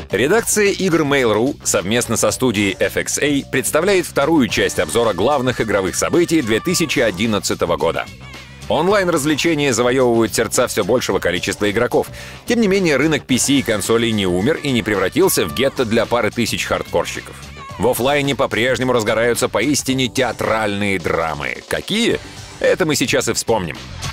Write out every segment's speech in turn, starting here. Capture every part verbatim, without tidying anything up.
Редакция игр Mail.ru совместно со студией эф икс эй представляет вторую часть обзора главных игровых событий две тысячи одиннадцатого года. Онлайн-развлечения завоевывают сердца все большего количества игроков. Тем не менее, рынок пи си и консолей не умер и не превратился в гетто для пары тысяч хардкорщиков. В офлайне по-прежнему разгораются поистине театральные драмы. Какие? Это мы сейчас и вспомним.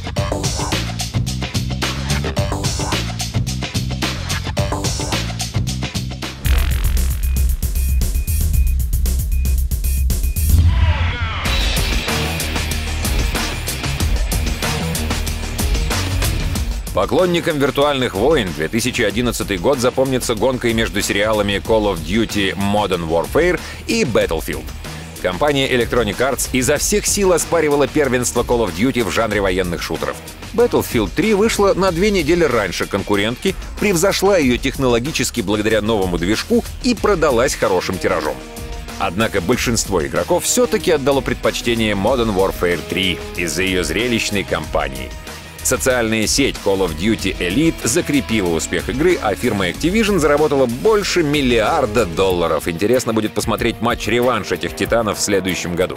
Поклонникам виртуальных войн две тысячи одиннадцатый год запомнится гонкой между сериалами Call of Duty Modern Warfare и Battlefield. Компания Electronic Arts изо всех сил оспаривала первенство Call of Duty в жанре военных шутеров. Battlefield три вышла на две недели раньше конкурентки, превзошла ее технологически благодаря новому движку и продалась хорошим тиражом. Однако большинство игроков все-таки отдало предпочтение Modern Warfare три из-за ее зрелищной кампании. Социальная сеть Call of Duty Elite закрепила успех игры, а фирма Activision заработала больше миллиарда долларов. Интересно будет посмотреть матч-реванш этих титанов в следующем году.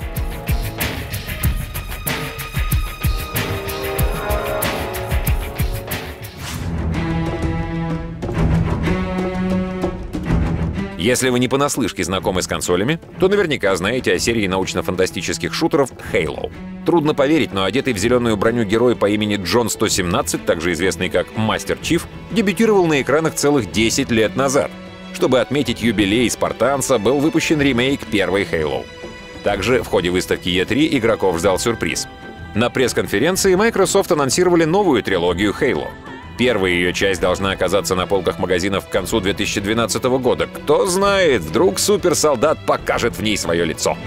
Если вы не понаслышке знакомы с консолями, то наверняка знаете о серии научно-фантастических шутеров Halo. Трудно поверить, но одетый в зеленую броню герой по имени Джон сто семнадцать, также известный как Мастер Чиф, дебютировал на экранах целых десять лет назад. Чтобы отметить юбилей спартанца, был выпущен ремейк первой Halo. Также в ходе выставки и три игроков ждал сюрприз. На пресс-конференции Microsoft анонсировали новую трилогию Halo. Первая ее часть должна оказаться на полках магазинов к концу две тысячи двенадцатого года. Кто знает, вдруг суперсолдат покажет в ней свое лицо.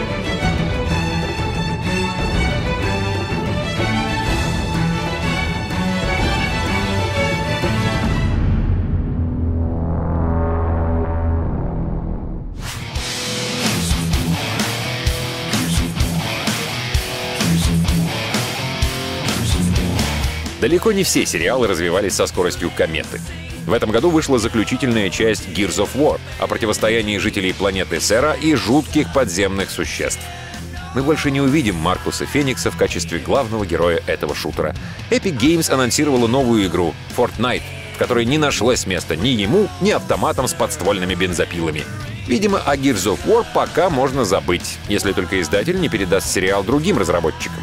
Далеко не все сериалы развивались со скоростью кометы. В этом году вышла заключительная часть Gears of War о противостоянии жителей планеты Сера и жутких подземных существ. Мы больше не увидим Маркуса Феникса в качестве главного героя этого шутера. Epic Games анонсировала новую игру Fortnite, в которой не нашлось места ни ему, ни автоматам с подствольными бензопилами. Видимо, о Gears of War пока можно забыть, если только издатель не передаст сериал другим разработчикам.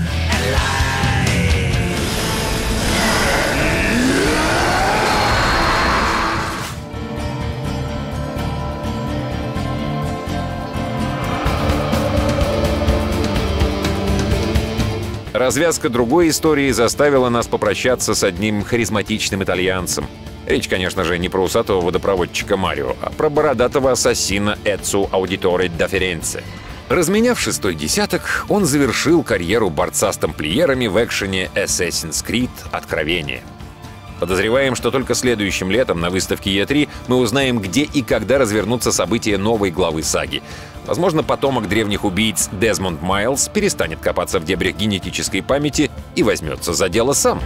Развязка другой истории заставила нас попрощаться с одним харизматичным итальянцем. Речь, конечно же, не про усатого водопроводчика Марио, а про бородатого ассасина Эцио Аудиторе да Ференце. Разменяв шестой десяток, он завершил карьеру борца с тамплиерами в экшене Assassin's Creed «Откровение». Подозреваем, что только следующим летом на выставке и три мы узнаем, где и когда развернутся события новой главы саги. Возможно, потомок древних убийц Дезмонд Майлз перестанет копаться в дебрях генетической памяти и возьмется за дело сам.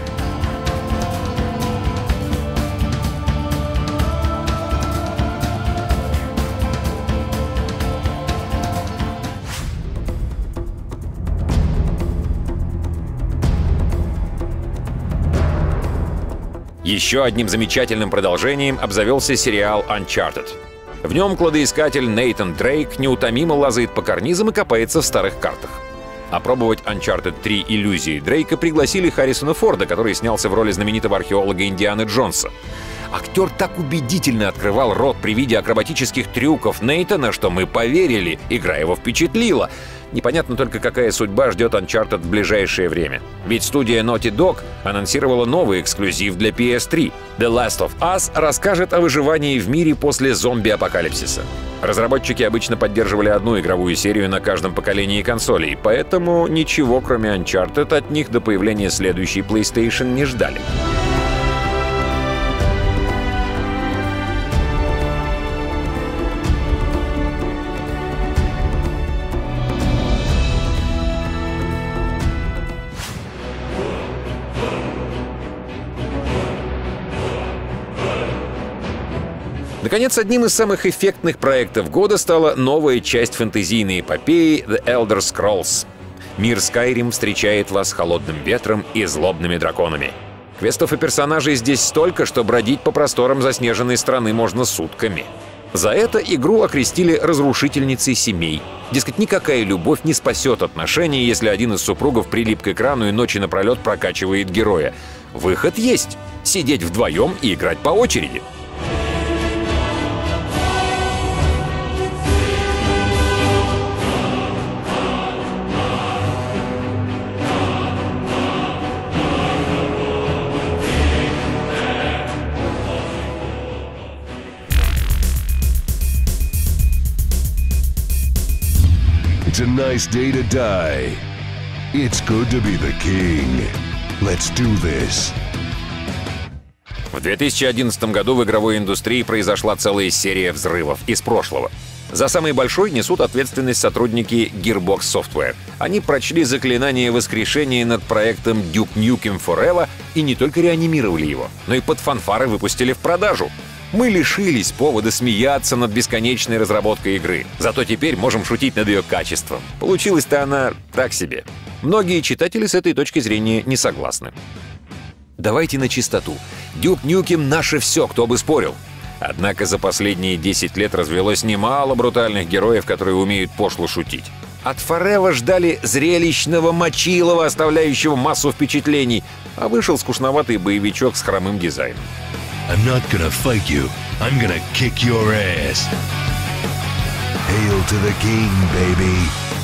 Еще одним замечательным продолжением обзавелся сериал Uncharted. В нем кладоискатель Нейтан Дрейк неутомимо лазает по карнизам и копается в старых картах. Опробовать Uncharted три иллюзии Дрейка пригласили Харрисона Форда, который снялся в роли знаменитого археолога Индианы Джонса. Актер так убедительно открывал рот при виде акробатических трюков Нейтана, что мы поверили, игра его впечатлила. Непонятно только, какая судьба ждет Uncharted в ближайшее время. Ведь студия Naughty Dog анонсировала новый эксклюзив для пи эс три. The Last of Us расскажет о выживании в мире после зомби-апокалипсиса. Разработчики обычно поддерживали одну игровую серию на каждом поколении консолей, поэтому ничего, кроме Uncharted, от них до появления следующей PlayStation не ждали. Наконец, одним из самых эффектных проектов года стала новая часть фэнтезийной эпопеи The Elder Scrolls. Мир Skyrim встречает вас холодным ветром и злобными драконами. Квестов и персонажей здесь столько, что бродить по просторам заснеженной страны можно сутками. За это игру окрестили разрушительницей семей. Дескать, никакая любовь не спасет отношения, если один из супругов прилип к экрану и ночи напролет прокачивает героя. Выход есть — сидеть вдвоем и играть по очереди. It's a nice day to die. It's good to be the king. Let's do this. В две тысячи одиннадцатом году в игровой индустрии произошла целая серия взрывов из прошлого. За самый большой несут ответственность сотрудники Gearbox Software. Они прочли заклинание воскрешения над проектом Duke Nukem Forever и не только реанимировали его, но и под фанфары выпустили в продажу. Мы лишились повода смеяться над бесконечной разработкой игры. Зато теперь можем шутить над ее качеством. Получилась-то она так себе. Многие читатели с этой точки зрения не согласны. Давайте на чистоту. Duke Nukem — наше все, кто бы спорил. Однако за последние десять лет развелось немало брутальных героев, которые умеют пошло шутить. От Forever ждали зрелищного мочилова, оставляющего массу впечатлений, а вышел скучноватый боевичок с хромым дизайном. I'm not gonna fight you. I'm gonna kick your ass. Hail to the king, baby.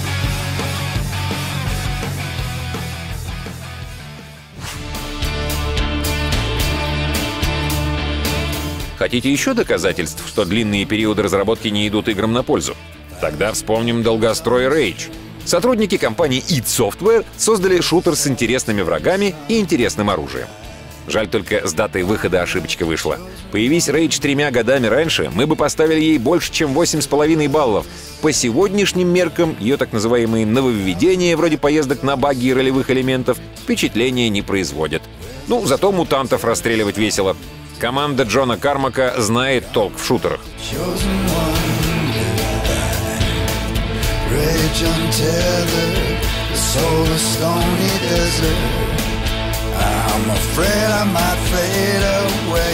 Хотите еще доказательств, что длинные периоды разработки не идут играм на пользу? Тогда вспомним долгострой Rage. Сотрудники компании id Software создали шутер с интересными врагами и интересным оружием. Жаль, только с датой выхода ошибочка вышла. Появись Rage тремя годами раньше, мы бы поставили ей больше, чем восемь с половиной баллов. По сегодняшним меркам ее так называемые нововведения, вроде поездок на багги и ролевых элементов, впечатления не производят. Ну, зато мутантов расстреливать весело. Команда Джона Кармака знает толк в шутерах. I'm afraid I might fade away.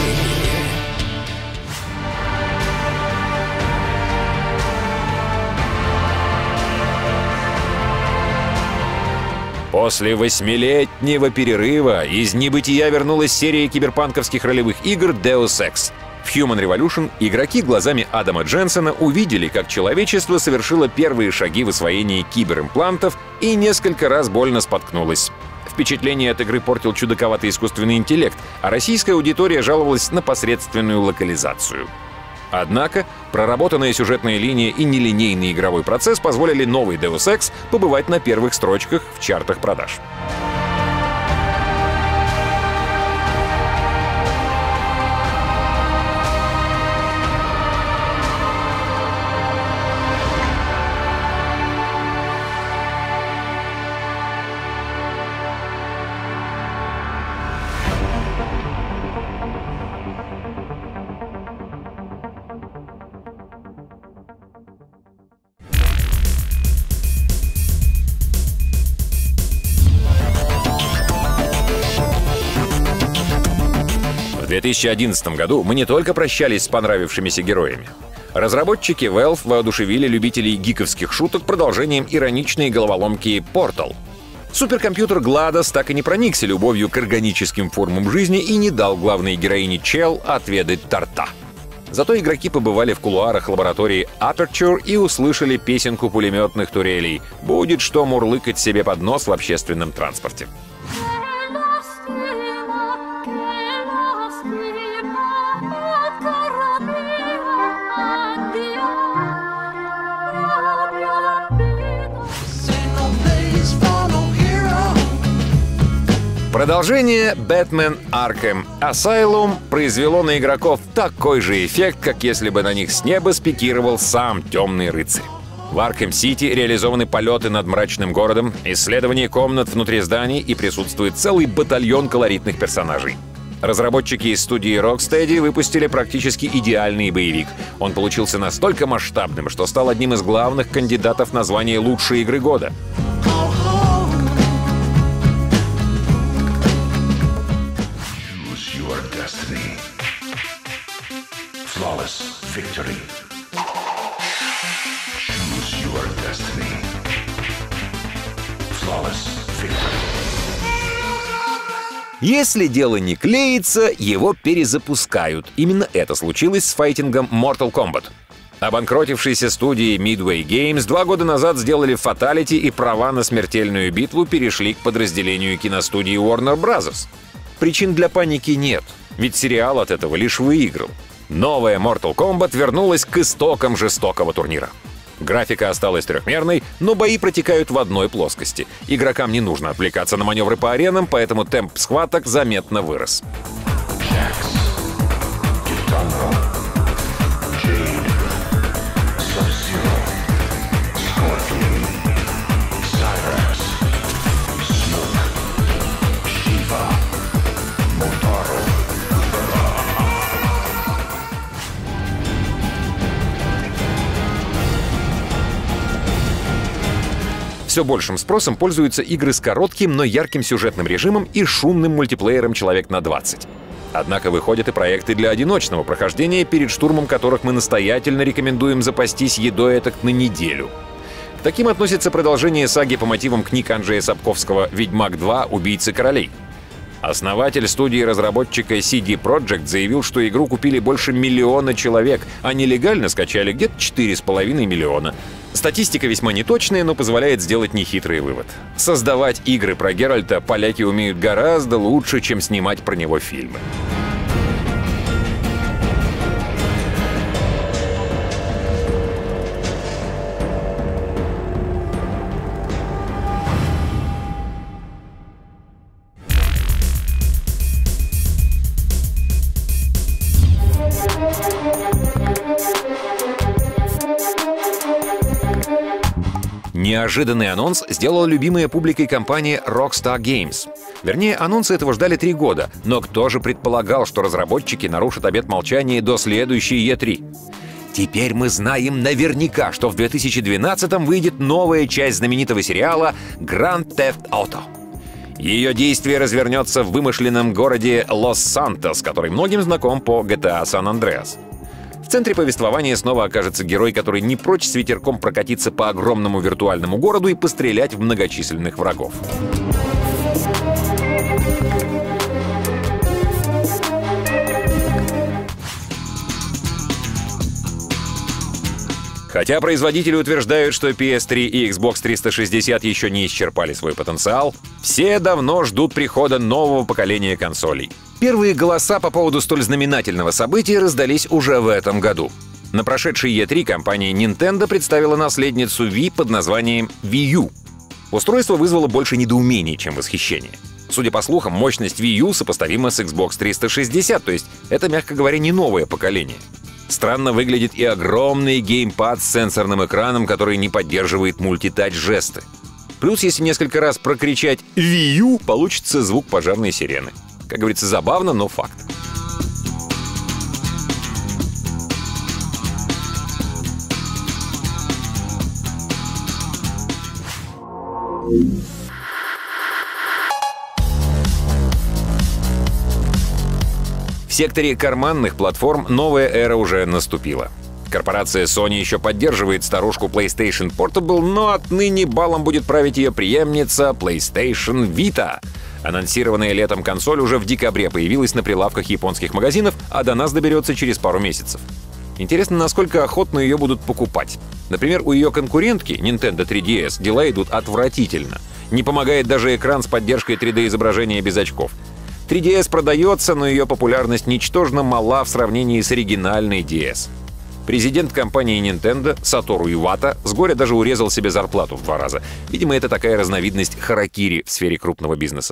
После восьмилетнего перерыва из небытия вернулась серия киберпанковских ролевых игр Deus Ex. В Human Revolution игроки глазами Адама Дженсена увидели, как человечество совершило первые шаги в освоении киберимплантов и несколько раз больно споткнулось. Впечатление от игры портил чудаковатый искусственный интеллект, а российская аудитория жаловалась на посредственную локализацию. Однако проработанная сюжетная линия и нелинейный игровой процесс позволили новой Deus Ex побывать на первых строчках в чартах продаж. В две тысячи одиннадцатом году мы не только прощались с понравившимися героями. Разработчики Valve воодушевили любителей гиковских шуток продолжением ироничной головоломки Portal. Суперкомпьютер GLaDOS так и не проникся любовью к органическим формам жизни и не дал главной героине Чел отведать торта. Зато игроки побывали в кулуарах лаборатории Aperture и услышали песенку пулеметных турелей «Будет что мурлыкать себе под нос в общественном транспорте». Продолжение Batman Arkham Asylum произвело на игроков такой же эффект, как если бы на них с неба спикировал сам Темный Рыцарь. В Аркхэм-Сити реализованы полеты над мрачным городом, исследование комнат внутри зданий и присутствует целый батальон колоритных персонажей. Разработчики из студии Rocksteady выпустили практически идеальный боевик. Он получился настолько масштабным, что стал одним из главных кандидатов на звание лучшей игры года. Если дело не клеится, его перезапускают. Именно это случилось с файтингом Mortal Kombat. Обанкротившиеся студии Midway Games два года назад сделали фаталити, и права на смертельную битву перешли к подразделению киностудии Warner Bros. Причин для паники нет, ведь сериал от этого лишь выиграл. Новая Mortal Kombat вернулась к истокам жестокого турнира. Графика осталась трехмерной, но бои протекают в одной плоскости. Игрокам не нужно отвлекаться на маневры по аренам, поэтому темп схваток заметно вырос. Все большим спросом пользуются игры с коротким, но ярким сюжетным режимом и шумным мультиплеером человек на двадцать. Однако выходят и проекты для одиночного прохождения, перед штурмом которых мы настоятельно рекомендуем запастись едой этак на неделю. К таким относится продолжение саги по мотивам книг Анджея Сапковского «Ведьмак два. Убийцы королей». Основатель студии-разработчика си ди Projekt заявил, что игру купили больше миллиона человек, а нелегально скачали где-то четыре с половиной миллиона. Статистика весьма неточная, но позволяет сделать нехитрый вывод. Создавать игры про Геральта поляки умеют гораздо лучше, чем снимать про него фильмы. Неожиданный анонс сделала любимая публикой компания Rockstar Games. Вернее, анонсы этого ждали три года, но кто же предполагал, что разработчики нарушат обет молчания до следующей и три? Теперь мы знаем наверняка, что в две тысячи двенадцатом выйдет новая часть знаменитого сериала Grand Theft Auto. Ее действие развернется в вымышленном городе Лос-Сантос, который многим знаком по джи ти эй San Andreas. В центре повествования снова окажется герой, который не прочь с ветерком прокатиться по огромному виртуальному городу и пострелять в многочисленных врагов. Хотя производители утверждают, что пи эс три и Xbox триста шестьдесят еще не исчерпали свой потенциал, все давно ждут прихода нового поколения консолей. Первые голоса по поводу столь знаменательного события раздались уже в этом году. На прошедшей и три компания Nintendo представила наследницу Wii под названием Wii U. Устройство вызвало больше недоумений, чем восхищения. Судя по слухам, мощность Wii U сопоставима с Xbox триста шестьдесят, то есть это, мягко говоря, не новое поколение. Странно выглядит и огромный геймпад с сенсорным экраном, который не поддерживает мультитач-жесты. Плюс, если несколько раз прокричать Wii U, получится звук пожарной сирены. Как говорится, забавно, но факт. В секторе карманных платформ новая эра уже наступила. Корпорация Sony еще поддерживает старушку PlayStation Portable, но отныне балом будет править ее преемница PlayStation Vita. Анонсированная летом консоль уже в декабре появилась на прилавках японских магазинов, а до нас доберется через пару месяцев. Интересно, насколько охотно ее будут покупать. Например, у ее конкурентки Nintendo три ди эс дела идут отвратительно. Не помогает даже экран с поддержкой три дэ-изображения без очков. три ди эс продается, но ее популярность ничтожно мала в сравнении с оригинальной ди эс. Президент компании Nintendo Сатору Ивата с горя даже урезал себе зарплату в два раза. Видимо, это такая разновидность харакири в сфере крупного бизнеса.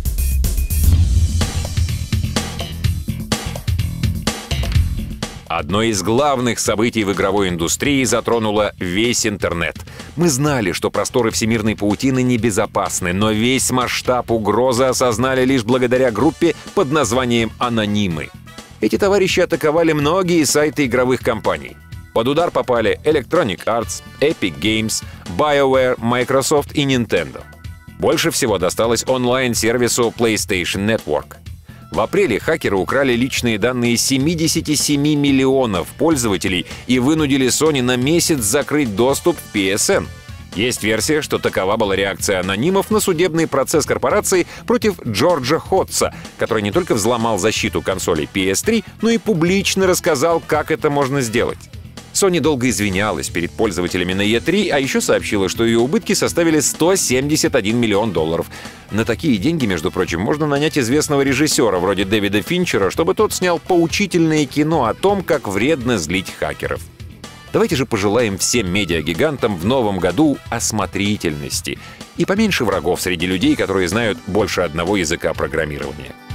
Одной одно из главных событий в игровой индустрии затронуло весь интернет. Мы знали, что просторы всемирной паутины небезопасны, но весь масштаб угрозы осознали лишь благодаря группе под названием «Анонимы». Эти товарищи атаковали многие сайты игровых компаний. Под удар попали Electronic Arts, Epic Games, BioWare, Microsoft и Nintendo. Больше всего досталось онлайн-сервису PlayStation Network. В апреле хакеры украли личные данные семидесяти семи миллионов пользователей и вынудили Sony на месяц закрыть доступ в пи эс эн. Есть версия, что такова была реакция анонимов на судебный процесс корпорации против Джорджа Ходса, который не только взломал защиту консолей пи эс три, но и публично рассказал, как это можно сделать. Sony долго извинялась перед пользователями на и три, а еще сообщила, что ее убытки составили сто семьдесят один миллион долларов. На такие деньги, между прочим, можно нанять известного режиссера вроде Дэвида Финчера, чтобы тот снял поучительное кино о том, как вредно злить хакеров. Давайте же пожелаем всем медиагигантам в новом году осмотрительности и поменьше врагов среди людей, которые знают больше одного языка программирования.